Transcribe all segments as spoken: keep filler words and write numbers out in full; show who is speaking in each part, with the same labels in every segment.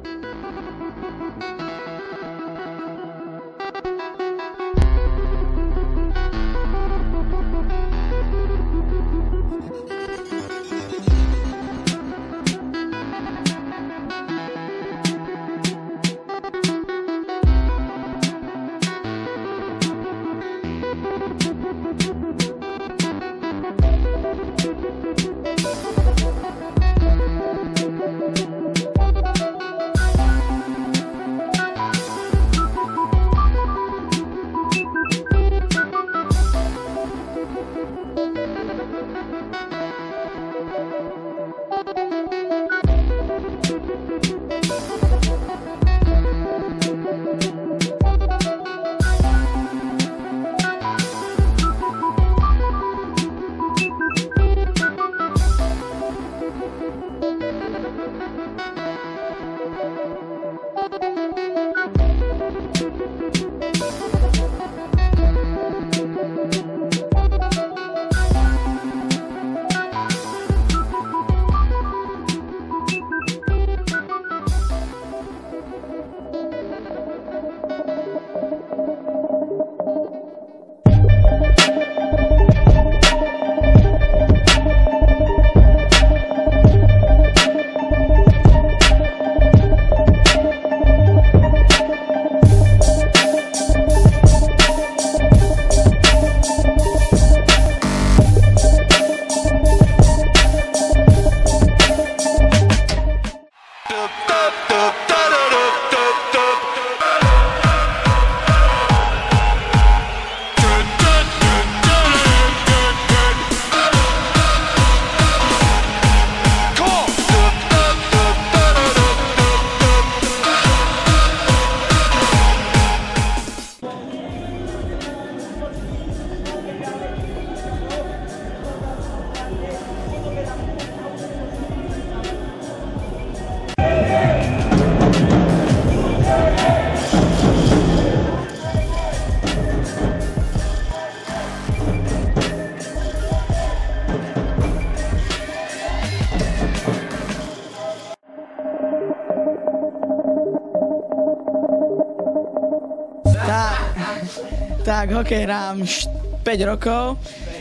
Speaker 1: Tak, tak hokej hrám päť rokov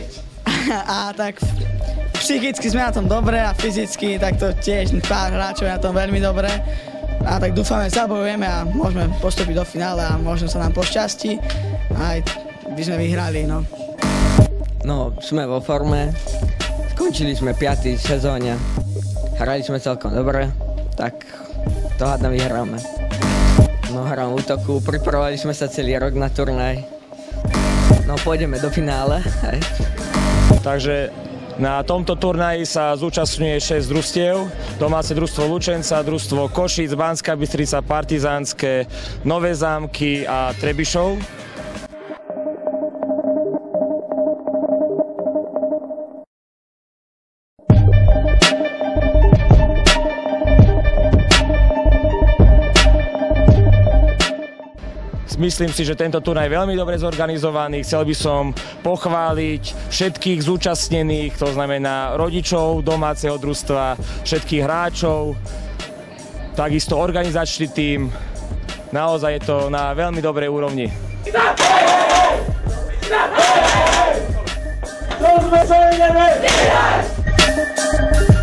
Speaker 1: a tak psychicky sme na tom dobre a fyzicky tak to tiež pár hráčov je na tom veľmi dobre. A tak dúfame, zabojujeme a môžeme postúpiť do finále a možno sa nám pošťastí a aj by sme vyhrali, no.
Speaker 2: No, sme vo forme, skončili sme piaty v sezóne, hrali sme celkom dobre, tak to hádam vyhráme. No, hrám útoku, pripravovali sme sa celý rok na turnaj, no pôjdeme do finále. Hej.
Speaker 3: Takže na tomto turnaji sa zúčastňuje šesť družstiev, domáce družstvo Lučenca, družstvo Košíc, Banská Bystrica, Partizánske, Nové Zámky a Trebišov. Myslím si, že tento turnaj je veľmi dobre zorganizovaný. Chcel by som pochváliť všetkých zúčastnených, to znamená rodičov domáceho družstva, všetkých hráčov, takisto organizačný tím. Naozaj je to na veľmi dobrej úrovni. To sme, čo ideme!